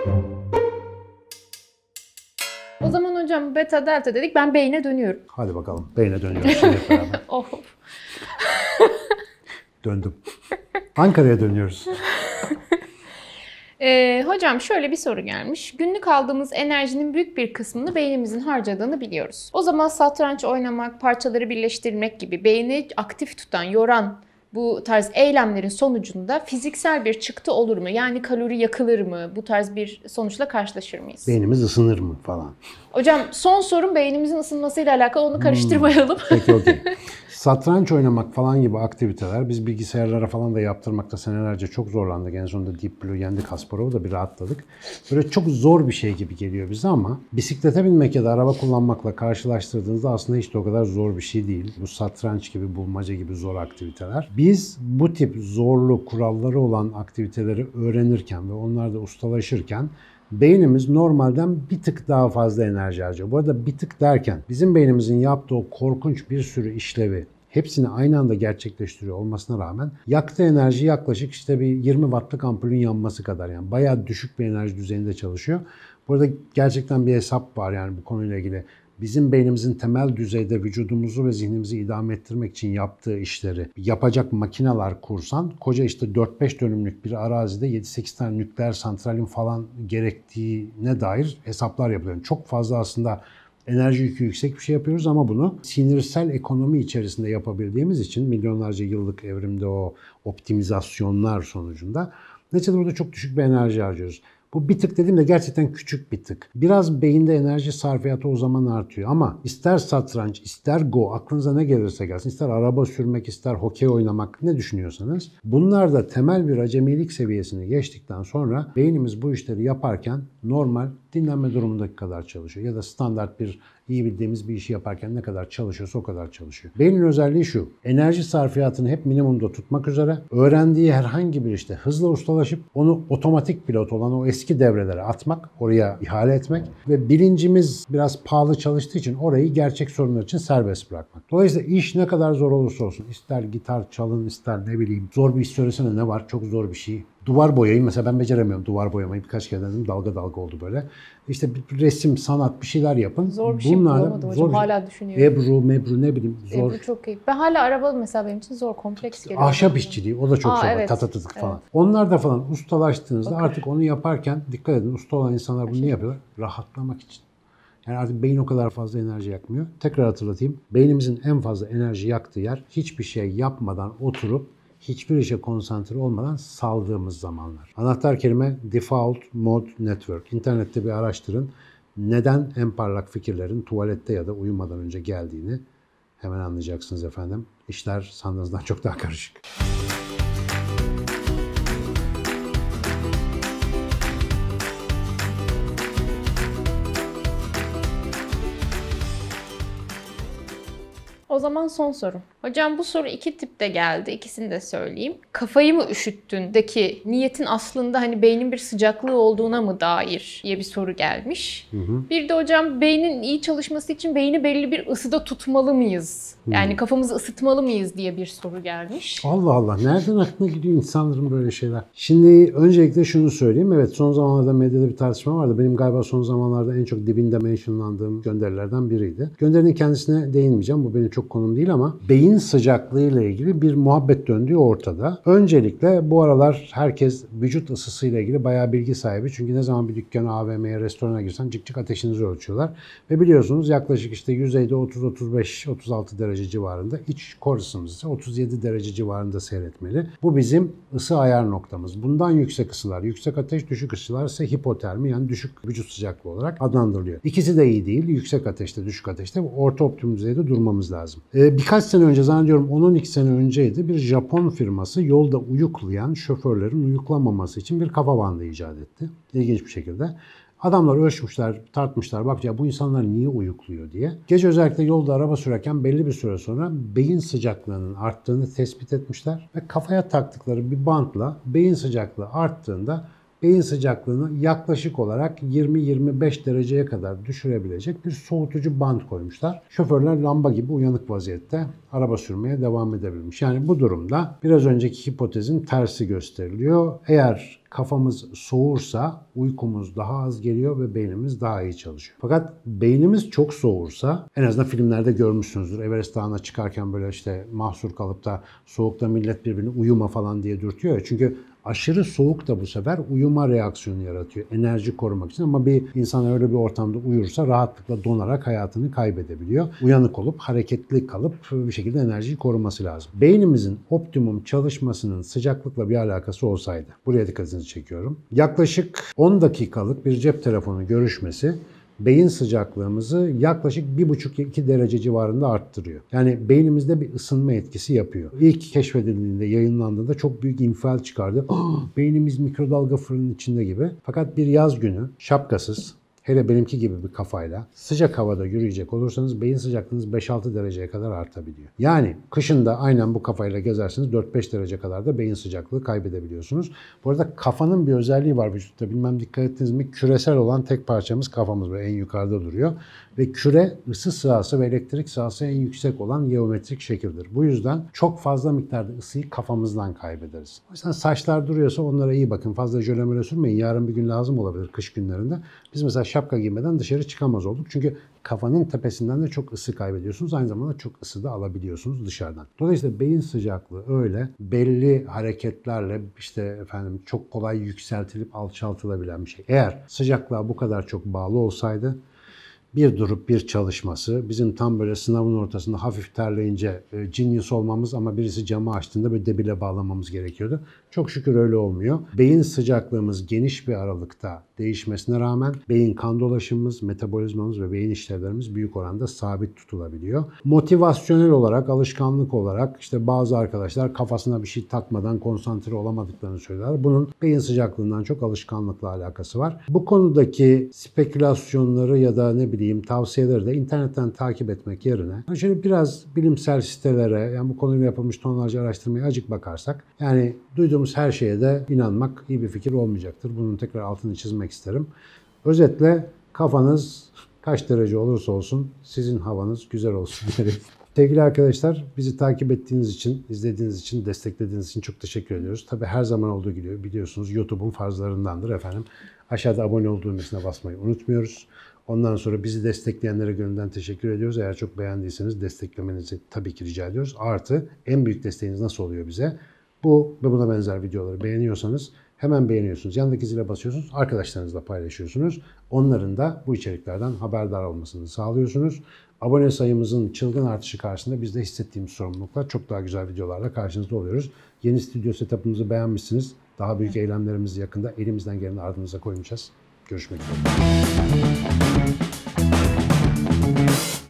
O zaman hocam beta delta dedik, ben beyne dönüyorum. Hadi bakalım, beyne dönüyoruz şimdi hep beraber. Of. Döndüm. Ankara'ya dönüyoruz. Hocam şöyle bir soru gelmiş. Günlük aldığımız enerjinin büyük bir kısmını beynimizin harcadığını biliyoruz. O zaman satranç oynamak, parçaları birleştirmek gibi beyni aktif tutan, yoran bu tarz eylemlerin sonucunda fiziksel bir çıktı olur mu? Yani kalori yakılır mı? Bu tarz bir sonuçla karşılaşır mıyız? Beynimiz ısınır mı falan. Hocam son sorum beynimizin ısınmasıyla alakalı, onu karıştırmayalım. Peki okey. Satranç oynamak falan gibi aktiviteler biz bilgisayarlara falan da yaptırmakta senelerce çok zorlandık. En sonunda Deep Blue yendik, Kasparov'u da bir rahatladık. Böyle çok zor bir şey gibi geliyor bize ama bisiklete binmek ya da araba kullanmakla karşılaştırdığınızda aslında hiç de o kadar zor bir şey değil. Bu satranç gibi, bulmaca gibi zor aktiviteler. Biz bu tip zorlu kuralları olan aktiviteleri öğrenirken ve onlarda ustalaşırken beynimiz normalden bir tık daha fazla enerji harcıyor. Bu arada bir tık derken bizim beynimizin yaptığı o korkunç bir sürü işlevi hepsini aynı anda gerçekleştiriyor olmasına rağmen yaktığı enerji yaklaşık işte bir 20 wattlık ampulün yanması kadar, yani bayağı düşük bir enerji düzeyinde çalışıyor. Burada gerçekten bir hesap var yani bu konuyla ilgili. Bizim beynimizin temel düzeyde vücudumuzu ve zihnimizi idame ettirmek için yaptığı işleri yapacak makineler kursan, koca işte 4-5 dönümlük bir arazide 7-8 tane nükleer santralin falan gerektiğine dair hesaplar yapılıyor. Çok fazla aslında enerji yükü yüksek bir şey yapıyoruz ama bunu sinirsel ekonomi içerisinde yapabildiğimiz için milyonlarca yıllık evrimde o optimizasyonlar sonucunda neticede burada çok düşük bir enerji harcıyoruz. Bu bir tık dediğimde gerçekten küçük bir tık. Biraz beyinde enerji sarfiyatı o zaman artıyor ama ister satranç, ister go, aklınıza ne gelirse gelsin, ister araba sürmek, ister hokey oynamak, ne düşünüyorsanız, bunlar da temel bir acemilik seviyesini geçtikten sonra beynimiz bu işleri yaparken normal dinlenme durumundaki kadar çalışıyor. Ya da standart bir iyi bildiğimiz bir işi yaparken ne kadar çalışıyorsa o kadar çalışıyor. Beynin özelliği şu: enerji sarfiyatını hep minimumda tutmak üzere öğrendiği herhangi bir işte hızla ustalaşıp onu otomatik pilot olan o eski devrelere atmak, oraya ihale etmek ve bilincimiz biraz pahalı çalıştığı için orayı gerçek sorunlar için serbest bırakmak. Dolayısıyla iş ne kadar zor olursa olsun, ister gitar çalın, ister ne bileyim zor bir iş söylesene, ne var, çok zor bir şey. Duvar boyayı mesela ben beceremiyorum, duvar boyamayı birkaç kere denedim, dalga dalga oldu böyle. İşte bir resim, sanat, bir şeyler yapın. Zor bir şey bulamadım hocam, hala düşünüyorum. Mebru ne bileyim zor. Ebru çok iyi. Ben hala araba mesela benim için zor, kompleks geliyor. Ahşap işçiliği, o da çok zor. Evet. Tatatıtık falan. Evet. Onlar da falan ustalaştığınızda Bakır. artık onu yaparken dikkat edin, usta olan insanlar bunu niye yapıyorlar? Rahatlamak için. Yani artık beyin o kadar fazla enerji yakmıyor. Tekrar hatırlatayım. Beynimizin en fazla enerji yaktığı yer hiçbir şey yapmadan oturup hiçbir işe konsantre olmadan saldığımız zamanlar. Anahtar kelime Default Mode Network. İnternette bir araştırın. Neden en parlak fikirlerin tuvalette ya da uyumadan önce geldiğini hemen anlayacaksınız efendim. İşler sandığınızdan çok daha karışık. O zaman son soru. Hocam bu soru iki tipte geldi. İkisini de söyleyeyim. Kafayı mı üşüttündeki niyetin aslında hani beynin bir sıcaklığı olduğuna mı dair diye bir soru gelmiş. Bir de hocam beynin iyi çalışması için beyni belli bir ısıda tutmalı mıyız? Yani kafamızı ısıtmalı mıyız diye bir soru gelmiş. Allah Allah, nereden aklına gidiyor insanların böyle şeyler? Şimdi öncelikle şunu söyleyeyim. Evet, son zamanlarda medyada bir tartışma vardı. Benim galiba son zamanlarda en çok dibinde mentionlandığım gönderilerden biriydi. Gönderinin kendisine değinmeyeceğim. Bu benim çok konum değil ama beyin sıcaklığıyla ilgili bir muhabbet döndüğü ortada. Öncelikle bu aralar herkes vücut ısısıyla ilgili bayağı bilgi sahibi. Çünkü ne zaman bir dükkana, AVM'ye, restorana girsen cık cık ateşinizi ölçüyorlar. Ve biliyorsunuz yaklaşık işte yüzeyde 30-35-36 derece civarında, iç kor ısımız ise 37 derece civarında seyretmeli. Bu bizim ısı ayar noktamız. Bundan yüksek ısılar, yüksek ateş, düşük ısılar ise hipotermi, yani düşük vücut sıcaklığı olarak adlandırılıyor. İkisi de iyi değil. Yüksek ateşte, düşük ateşte orta optimum düzeyde durmamız lazım. Birkaç sene önce, zannediyorum 10-12 sene önceydi, bir Japon firması yolda uyuklayan şoförlerin uyuklamaması için bir kafa bandı icat etti. İlginç bir şekilde. Adamlar ölçmüşler, tartmışlar, bak ya bu insanlar niye uyukluyor diye. Gece özellikle yolda araba sürerken belli bir süre sonra beyin sıcaklığının arttığını tespit etmişler ve kafaya taktıkları bir bantla beyin sıcaklığı arttığında beyin sıcaklığını yaklaşık olarak 20-25 dereceye kadar düşürebilecek bir soğutucu bant koymuşlar. Şoförler lamba gibi uyanık vaziyette araba sürmeye devam edebilmiş. Yani bu durumda biraz önceki hipotezin tersi gösteriliyor. Eğer kafamız soğursa uykumuz daha az geliyor ve beynimiz daha iyi çalışıyor. Fakat beynimiz çok soğursa, en azından filmlerde görmüşsünüzdür. Everest Dağı'na çıkarken böyle işte mahsur kalıp da soğukta millet birbirini uyuma falan diye dürtüyor ya. Çünkü aşırı soğuk da bu sefer uyuma reaksiyonu yaratıyor. Enerji korumak için, ama bir insan öyle bir ortamda uyursa rahatlıkla donarak hayatını kaybedebiliyor. Uyanık olup hareketli kalıp bir şekilde enerjiyi koruması lazım. Beynimizin optimum çalışmasının sıcaklıkla bir alakası olsaydı, buraya dikkatinizi çekiyorum. Yaklaşık 10 dakikalık bir cep telefonu görüşmesi beyin sıcaklığımızı yaklaşık 1,5-2 derece civarında arttırıyor. Yani beynimizde bir ısınma etkisi yapıyor. İlk keşfedildiğinde, yayınlandığında çok büyük infial çıkardı. Beynimiz mikrodalga fırının içinde gibi. Fakat bir yaz günü şapkasız, hele benimki gibi bir kafayla sıcak havada yürüyecek olursanız beyin sıcaklığınız 5-6 dereceye kadar artabiliyor. Yani kışın da aynen bu kafayla gezerseniz 4-5 derece kadar da beyin sıcaklığı kaybedebiliyorsunuz. Bu arada kafanın bir özelliği var vücutta. Bilmem dikkat ettiniz mi? Küresel olan tek parçamız kafamız ve en yukarıda duruyor. Ve küre ısı sahası ve elektrik sahası en yüksek olan geometrik şekildir. Bu yüzden çok fazla miktarda ısıyı kafamızdan kaybederiz. O yüzden saçlar duruyorsa onlara iyi bakın. Fazla jöle möle sürmeyin. Yarın bir gün lazım olabilir kış günlerinde. Biz mesela şapka giymeden dışarı çıkamaz olduk. Çünkü kafanın tepesinden de çok ısı kaybediyorsunuz. Aynı zamanda çok ısı da alabiliyorsunuz dışarıdan. Dolayısıyla beyin sıcaklığı öyle belli hareketlerle çok kolay yükseltilip alçaltılabilen bir şey. Eğer sıcaklığa bu kadar çok bağlı olsaydı, bir durup bir çalışması, bizim tam böyle sınavın ortasında hafif terleyince genius olmamız ama birisi camı açtığında böyle debile bağlamamız gerekiyordu. Çok şükür öyle olmuyor. Beyin sıcaklığımız geniş bir aralıkta değişmesine rağmen beyin kan dolaşımımız, metabolizmamız ve beyin işlevlerimiz büyük oranda sabit tutulabiliyor. Motivasyonel olarak, alışkanlık olarak bazı arkadaşlar kafasına bir şey takmadan konsantre olamadıklarını söylerler. Bunun beyin sıcaklığından çok alışkanlıkla alakası var. Bu konudaki spekülasyonları ya da tavsiyeleri de internetten takip etmek yerine şöyle biraz bilimsel sitelere, bu konuyla yapılmış tonlarca araştırmaya azıcık bakarsak, duyduğumuz her şeye de inanmak iyi bir fikir olmayacaktır. Bunun tekrar altını çizmek isterim. Özetle kafanız kaç derece olursa olsun sizin havanız güzel olsun diyelim. Sevgili arkadaşlar, bizi takip ettiğiniz için, izlediğiniz için, desteklediğiniz için çok teşekkür ediyoruz. Tabii her zaman olduğu gibi biliyorsunuz YouTube'un farzlarındandır efendim. Aşağıda abone ol düğmesine basmayı unutmuyoruz. Ondan sonra bizi destekleyenlere gönülden teşekkür ediyoruz. Eğer çok beğendiyseniz desteklemenizi tabii ki rica ediyoruz. Artı en büyük desteğiniz nasıl oluyor bize? Bu ve buna benzer videoları beğeniyorsanız hemen beğeniyorsunuz. Yanındaki zile basıyorsunuz. Arkadaşlarınızla paylaşıyorsunuz. Onların da bu içeriklerden haberdar olmasını sağlıyorsunuz. Abone sayımızın çılgın artışı karşısında biz de hissettiğimiz sorumlulukla çok daha güzel videolarla karşınızda oluyoruz. Yeni stüdyo setup'ımızı beğenmişsiniz. Daha büyük eylemlerimizi yakında elimizden geleni ardımıza koymayacağız. Görüşmek üzere.